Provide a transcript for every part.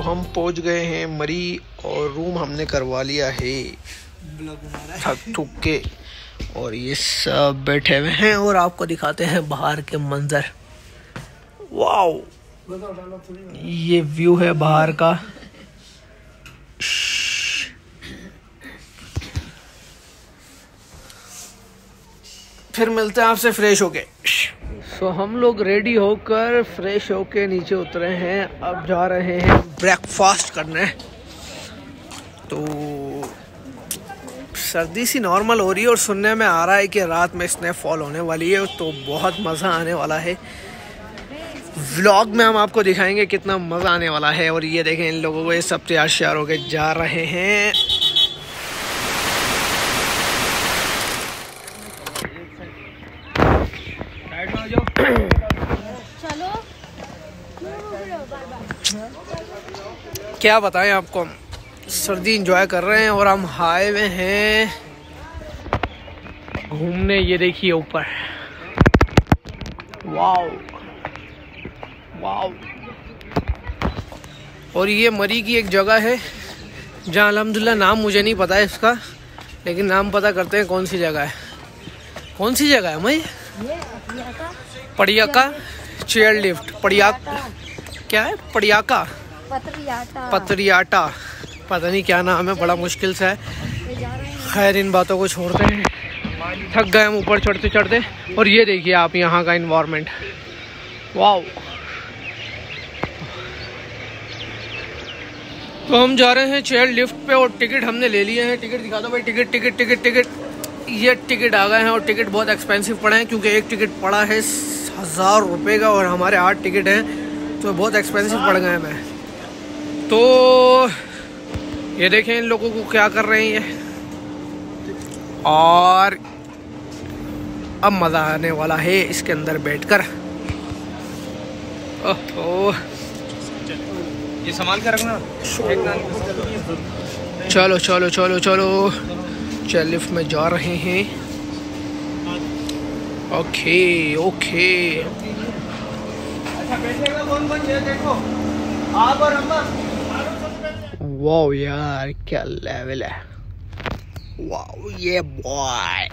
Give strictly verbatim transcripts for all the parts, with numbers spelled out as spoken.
हम पहुंच गए हैं मरी और रूम हमने करवा लिया है थक थुक के, और ये सब बैठे हुए हैं और आपको दिखाते हैं बाहर के मंजर। वाओ, ये व्यू है बाहर का। फिर मिलते हैं आपसे फ्रेश होके। सो so, हम लोग रेडी होकर फ्रेश होके नीचे उतरे हैं, अब जा रहे हैं ब्रेकफास्ट करने। तो सर्दी सी नॉर्मल हो रही है और सुनने में आ रहा है कि रात में स्नोफॉल होने वाली है, तो बहुत मज़ा आने वाला है। व्लॉग में हम आपको दिखाएंगे कितना मज़ा आने वाला है। और ये देखें, इन लोगों को ये सब तैयार श्यार होके जा रहे हैं। चलो क्या बताएं आपको, हम सर्दी एंजॉय कर रहे हैं और हम हाईवे हैं घूमने। ये देखिए ऊपर, वाओ वाओ। और ये मरी की एक जगह है जहाँ अल्हम्दुलिल्लाह नाम मुझे नहीं पता है इसका, लेकिन नाम पता करते हैं कौन सी जगह है। कौन सी जगह है मई? पड़ियाका चेयर लिफ्ट। पड़िया क्या है? पड़ियाका पतरियाटा पतरियाटा पता नहीं क्या नाम है, बड़ा मुश्किल से है। खैर, इन बातों को छोड़ते हैं, थक गए हम ऊपर चढ़ते चढ़ते। और ये देखिए आप यहाँ का इन्वायरमेंट, वाओ। तो हम जा रहे हैं चेयर लिफ्ट पे और टिकट हमने ले लिए हैं। टिकट दिखा दो भाई, टिकट टिकट टिकट टिकट। ये टिकट आ गए हैं और टिकट बहुत एक्सपेंसिव पड़े हैं, क्योंकि एक टिकट पड़ा है हज़ार रुपये का और हमारे आठ टिकट हैं, तो बहुत एक्सपेंसिव पड़ गए हैं। तो ये देखें इन लोगों को क्या कर रहे हैं ये, और अब मज़ा आने वाला है इसके अंदर बैठकर। ओह, ये संभाल के रखना। चलो चलो चलो चलो, चल लिफ्ट में जा रहे हैं। Okay okay. अच्छा, बैठेगा कौन कौन ये देखो, आप और अम्मा। वाओ यार, क्या लेवल है। वाओ, ये बॉय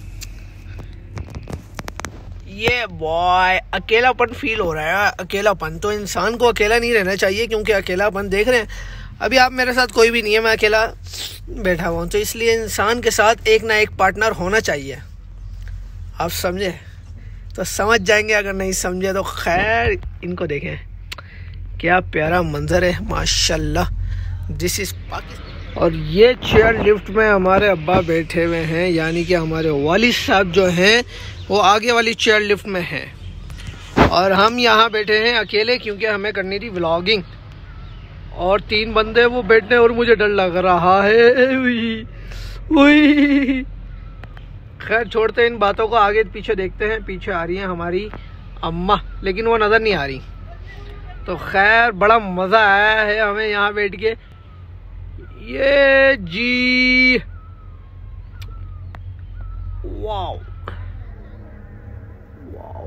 ये बॉय अकेलापन फील हो रहा है। अकेलापन तो इंसान को अकेला नहीं रहना चाहिए, क्योंकि अकेलापन देख रहे हैं अभी आप, मेरे साथ कोई भी नहीं है, मैं अकेला बैठा हुआ हूँ। तो इसलिए इंसान के साथ एक ना एक पार्टनर होना चाहिए। आप समझे तो समझ जाएंगे, अगर नहीं समझे तो खैर। इनको देखें, क्या प्यारा मंजर है माशाल्लाह। This is Pakistan. और ये चेयर लिफ्ट में हमारे अब्बा बैठे हुए हैं, यानी कि हमारे वालिद साहब जो हैं वो आगे वाली चेयर लिफ्ट में हैं, और हम यहाँ बैठे हैं अकेले, क्योंकि हमें करनी थी व्लॉगिंग। और तीन बंदे वो बैठने, और मुझे डर लग रहा है। उई, उई। खैर छोड़ते हैं इन बातों को, आगे पीछे देखते हैं। पीछे आ रही हैं हमारी अम्मा, लेकिन वो नज़र नहीं आ रही। तो खैर बड़ा मज़ा आया है हमें यहाँ बैठ के। ये जी वाओ वाओ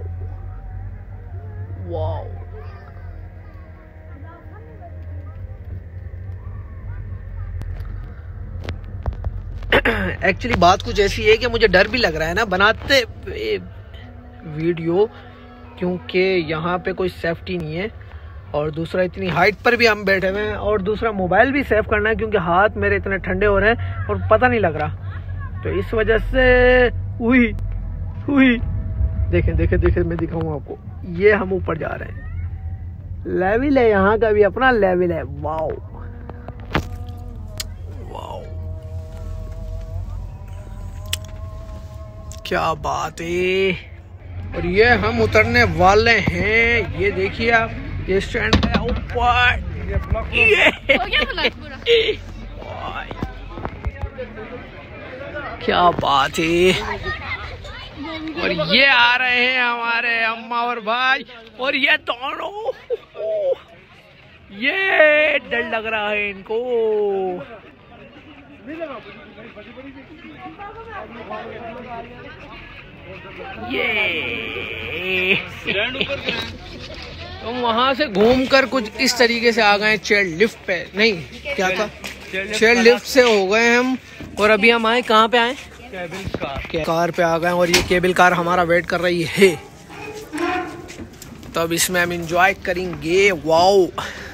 वाओ। एक्चुअली बात कुछ ऐसी है कि मुझे डर भी लग रहा है ना बनाते वीडियो, क्योंकि यहाँ पे कोई सेफ्टी नहीं है, और दूसरा इतनी हाइट पर भी हम बैठे हुए हैं, और दूसरा मोबाइल भी सेव करना है, क्योंकि हाथ मेरे इतने ठंडे हो रहे हैं और पता नहीं लग रहा। तो इस वजह से हुई हुई देखें देखें देखें, मैं दिखाऊँ आपको। ये हम ऊपर जा रहे हैं, लेवल है यहाँ का भी, अपना लेवल है। वाओ वाओ, क्या बात है। और ये हम उतरने वाले हैं, ये देखिए आप, ये स्टैंड है ऊपर। क्या बात है। और ये आ रहे हैं हमारे अम्मा और भाई, और ये दोनों, ये डर लग रहा है इनको। ये तो वहाँ से घूमकर कुछ इस तरीके से आ गए चेयर लिफ्ट पे, नहीं क्या था, चेयर लिफ्ट से हो गए हम। और अभी हम आए कहाँ पे आए, केबल कार कार पे आ गए। और ये केबल कार हमारा वेट कर रही है, तो अब इसमें हम इंजॉय करेंगे। वाओ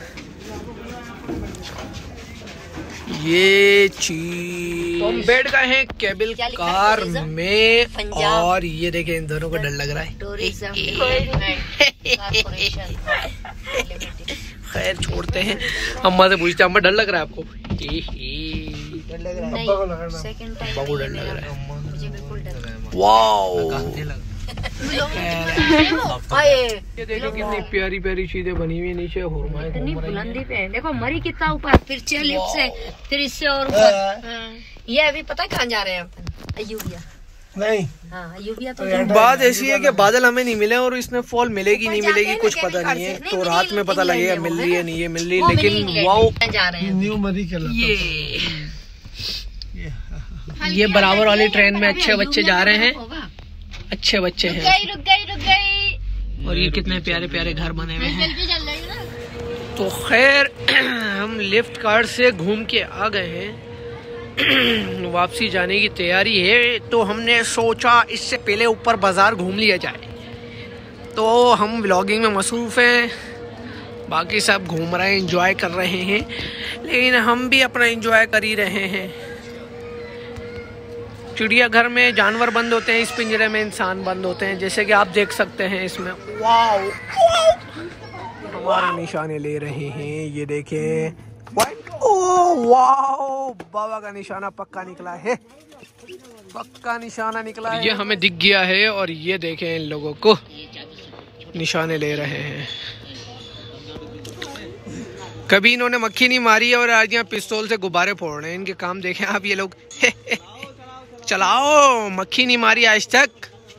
ये चीज, तो हम बैठ गए हैं केबल कार में। और ये देखें इन दोनों को डर लग रहा है। खैर छोड़ते हैं, अम्मा से पूछते हैं अम्मा डर लग रहा है आपको? डर लग रहा है, अब्बा को डर लग रहा है। वाओ ये देखो कितनी प्यारी प्यारी चीजें बनी हुई नीचे, इतनी बुलंदी पे है। देखो मरी कितना ऊपर, फिर चेयर लिफ्ट से, फिर इससे और ऊपर। ये अभी पता कहाँ जा रहे हैं अपन? अयूबिया। नहीं हाँ अयूबिया। तो बात ऐसी है कि बादल हमें नहीं मिले और इसमें फॉल मिलेगी नहीं मिलेगी कुछ पता नहीं है, तो रात में पता लगेगा मिल रही है नहीं है मिल रही। लेकिन वाओ जा रहे हैं न्यू मरी के ये ये बराबर वाली ट्रेन में अच्छे बच्चे जा रहे हैं, अच्छे बच्चे हैं। रुक गई रुक गई। और ये कितने प्यारे प्यारे घर बने हुए हैं। तो खैर हम लिफ्ट कार से घूम के आ गए हैं, वापसी जाने की तैयारी है। तो हमने सोचा इससे पहले ऊपर बाजार घूम लिया जाए। तो हम व्लॉगिंग में मसरूफ हैं, बाकी सब घूम रहे हैं, एंजॉय कर रहे हैं, लेकिन हम भी अपना एंजॉय कर ही रहे हैं। चिड़ियाघर में जानवर बंद होते हैं, इस पिंजरे में इंसान बंद होते हैं, जैसे कि आप देख सकते हैं इसमें। वाओ हमारे निशाने ले रहे हैं, ये देखें। ओह वाओ बाबा का निशाना पक्का निकला है, पक्का निशाना निकला है। ये हमें दिख गया है और ये देखें इन लोगों को निशाने ले रहे हैं। कभी इन्होंने मक्खी नहीं मारी है और आज यहाँ पिस्तौल से गुब्बारे फोड़ रहे हैं। इनके काम देखें आप, ये लोग चलाओ, मक्खी नहीं मारी आज तक।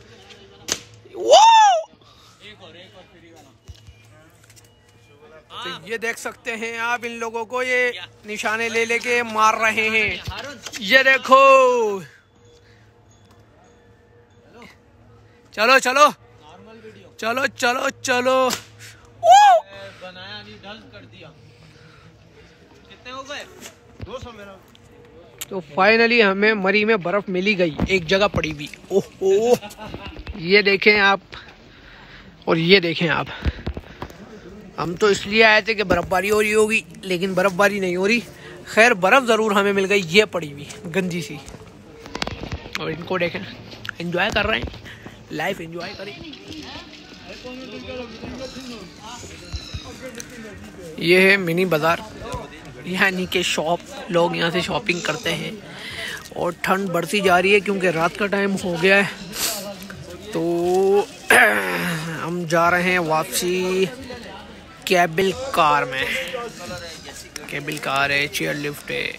तो ये देख सकते हैं आप इन लोगों को, ये निशाने ले लेके मार रहे हैं। ये देखो, चलो चलो चलो चलो चलो। बनाया नहीं, ढल कर दिया। कितने हो गए? दो सौ मेरा। तो फाइनली हमें मरी में बर्फ मिली गई, एक जगह पड़ी हुई। ओहो ये देखें आप, और ये देखें आप। हम तो इसलिए आए थे कि बर्फबारी हो रही होगी, लेकिन बर्फबारी नहीं हो रही। खैर बर्फ जरूर हमें मिल गई, ये पड़ी हुई गंदी सी। और इनको देखें, एंजॉय कर रहे हैं, लाइफ एंजॉय करें। ये है मिनी बाजार, यानी के शॉप, लोग यहाँ से शॉपिंग करते हैं। और ठंड बढ़ती जा रही है क्योंकि रात का टाइम हो गया है। तो हम जा रहे हैं वापसी केबल कार में। केबल कार है, चेयर लिफ्ट है,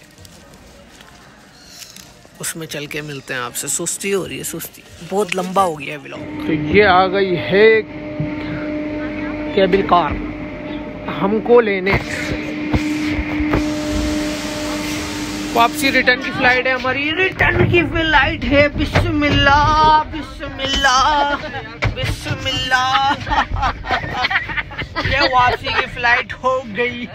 उसमें चल के मिलते हैं आपसे। सुस्ती हो रही है, सुस्ती, बहुत लंबा हो गया है व्लॉग। तो ये आ गई है केबल कार हमको लेने। वापसी रिटर्न की फ्लाइट है हमारी, रिटर्न की फ्लाइट है। बिस्मिल्लाह बिस्मिल्लाह बिस्मिल्लाह। ये वापसी की फ्लाइट हो गई।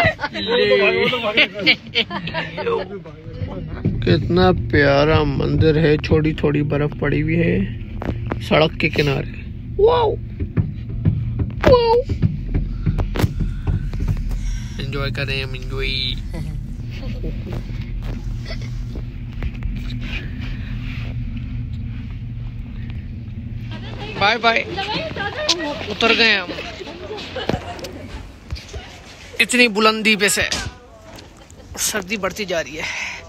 कितना प्यारा मंदिर है, छोटी छोटी बर्फ पड़ी हुई है सड़क के किनारे। वाओ वाओ, एंजॉय करें हम, एंजॉय। बाय बाय, उतर गए हम इतनी बुलंदी पे से। सर्दी बढ़ती जा रही है,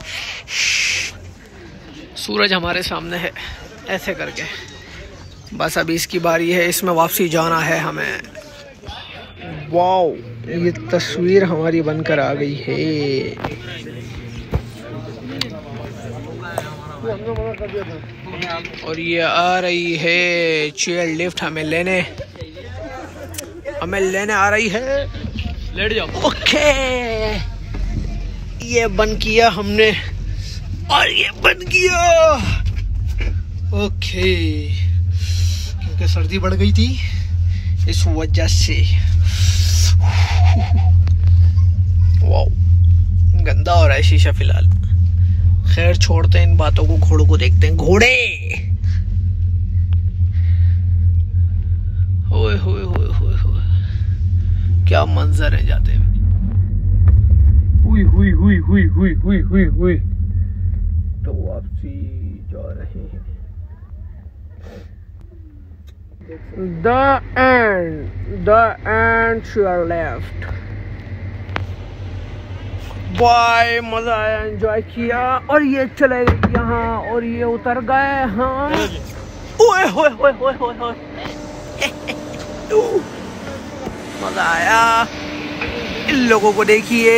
सूरज हमारे सामने है ऐसे करके। बस अभी इसकी बारी है, इसमें वापसी जाना है हमें। वाओ ये तस्वीर हमारी बनकर आ गई है। और ये आ रही है चेयर लिफ्ट हमें लेने, हमें लेने आ रही है। लेट जाओ। ओके ये बंद किया हमने और ये बंद किया। ओके क्योंकि सर्दी बढ़ गई थी इस वजह से। वाओ, गंदा हो रहा है शीशा फिलहाल। खैर छोड़ते हैं इन बातों को, घोड़ों को देखते हैं। घोड़े, होए होए होए होए होए, क्या मंजर है जाते हुए। हुई हुई हुई हुई हुई हुई हुई हुई। तो वापसी जा रहे हैं। The end, the end to your left. Bye, मजा आया, एंजॉय किया। और ये चले गए यहाँ और ये उतर गए हम। ओए होए होए होए होए होए, मजा आया। इन लोगों को देखिए,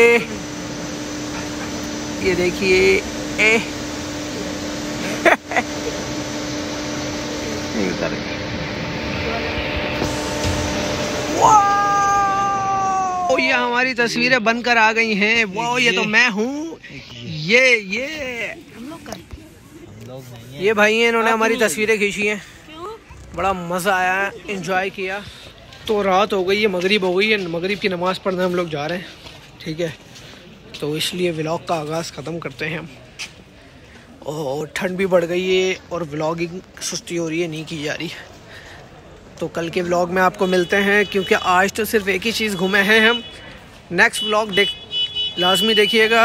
ये देखिए, ए उतर गए। वाह, ये हमारी तस्वीरें बनकर आ गई हैं। वाह, ये तो मैं हूँ। ये ये ये भाई हैं, इन्होंने हमारी तस्वीरें खींची हैं। बड़ा मज़ा आया, एंजॉय किया। तो रात हो गई है, मगरिब हो गई है, मगरिब की नमाज़ पढ़ने हम लोग जा रहे हैं। ठीक है, तो इसलिए व्लॉग का आगाज़ ख़त्म करते हैं हम। और ठंड भी बढ़ गई है और व्लॉगिंग सुस्ती हो रही है, नहीं की जा रही। तो कल के व्लॉग में आपको मिलते हैं, क्योंकि आज तो सिर्फ एक ही चीज़ घूमे हैं हम। नेक्स्ट व्लॉग देख लाजमी देखिएगा,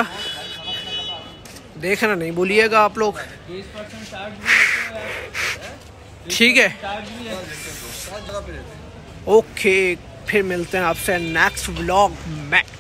देखना नहीं भूलिएगा आप लोग। ठीक है, ओके, फिर मिलते हैं आपसे नेक्स्ट व्लॉग में।